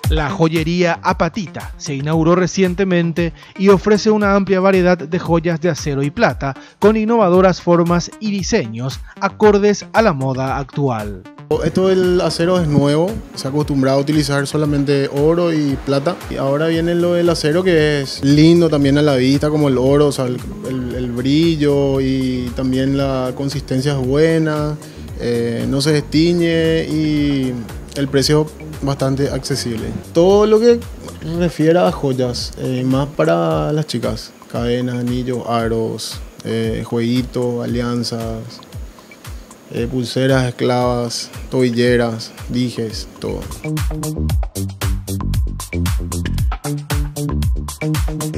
La joyería Apatita se inauguró recientemente y ofrece una amplia variedad de joyas de acero y plata con innovadoras formas y diseños acordes a la moda actual. Esto del acero es nuevo, se ha acostumbrado a utilizar solamente oro y plata. Y ahora viene lo del acero, que es lindo también a la vista, como el oro, o sea, el brillo, y también la consistencia es buena, no se destiñe y el precio bastante accesible. Todo lo que refiere a joyas, más para las chicas, cadenas, anillos, aros, jueguitos, alianzas, pulseras, esclavas, tobilleras, dijes, todo.